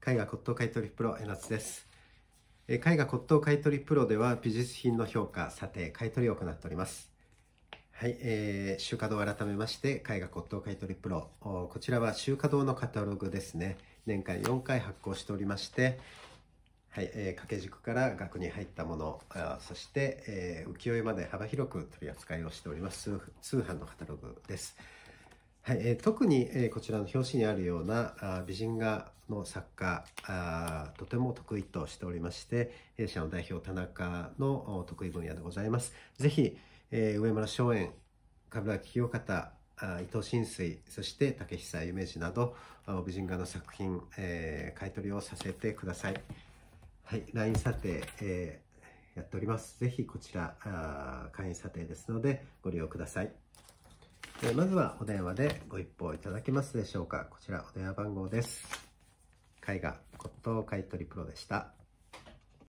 絵画骨董買取プロ江夏です。絵画骨董買取プロでは美術品の評価、査定、買取を行っております。はい、集荷堂改めまして絵画骨董買取プロ、こちらは集荷堂のカタログですね。年間4回発行しておりまして、はい、掛け軸から額に入ったもの、そして、浮世絵まで幅広く取り扱いをしております通販のカタログです。はい、特に、こちらの表紙にあるような美人画の作家とても得意としておりまして、弊社の代表田中の得意分野でございます。ぜひ、上村松園、冠城清方、伊藤新水、そして竹久夢二など美人画の作品、買い取りをさせてください。はい、LINE 査定、やっております。ぜひこちら会員査定ですのでご利用ください。まずはお電話でご一報いただけますでしょうか。こちらお電話番号です。絵画骨董買取プロでした。